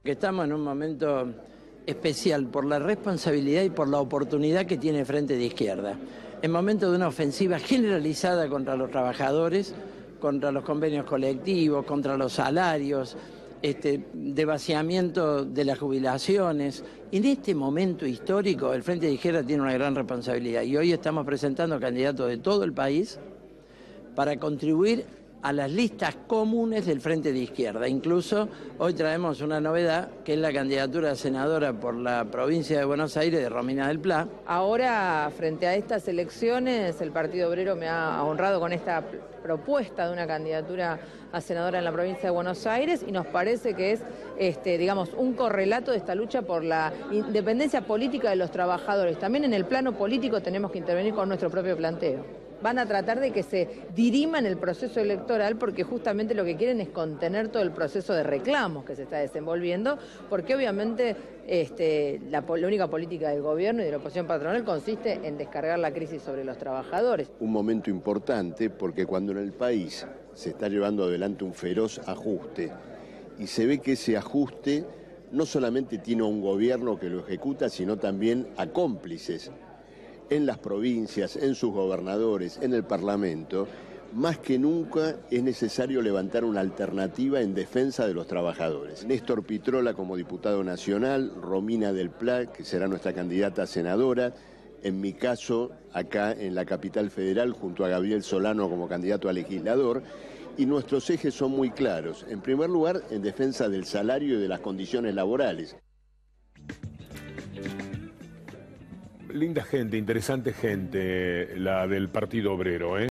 Que estamos en un momento especial por la responsabilidad y por la oportunidad que tiene Frente de Izquierda. En momento de una ofensiva generalizada contra los trabajadores, contra los convenios colectivos, contra los salarios, de vaciamiento de las jubilaciones. En este momento histórico, el Frente de Izquierda tiene una gran responsabilidad y hoy estamos presentando candidatos de todo el país para contribuir a las listas comunes del Frente de Izquierda. Incluso hoy traemos una novedad, que es la candidatura a senadora por la provincia de Buenos Aires de Romina del Pla. Ahora, frente a estas elecciones, el Partido Obrero me ha honrado con esta propuesta de una candidatura a senadora en la provincia de Buenos Aires y nos parece que es, digamos, un correlato de esta lucha por la independencia política de los trabajadores. También en el plano político tenemos que intervenir con nuestro propio planteo. Van a tratar de que se dirima en el proceso electoral porque justamente lo que quieren es contener todo el proceso de reclamos que se está desenvolviendo, porque obviamente la única política del gobierno y de la oposición patronal consiste en descargar la crisis sobre los trabajadores. Un momento importante porque cuando en el país se está llevando adelante un feroz ajuste y se ve que ese ajuste no solamente tiene a un gobierno que lo ejecuta, sino también a cómplices en las provincias, en sus gobernadores, en el Parlamento, más que nunca es necesario levantar una alternativa en defensa de los trabajadores. Néstor Pitrola como diputado nacional, Romina del Pla, que será nuestra candidata a senadora, en mi caso, acá en la capital federal, junto a Gabriel Solano como candidato a legislador, y nuestros ejes son muy claros. En primer lugar, en defensa del salario y de las condiciones laborales. Linda gente, interesante gente, la del Partido Obrero, ¿eh?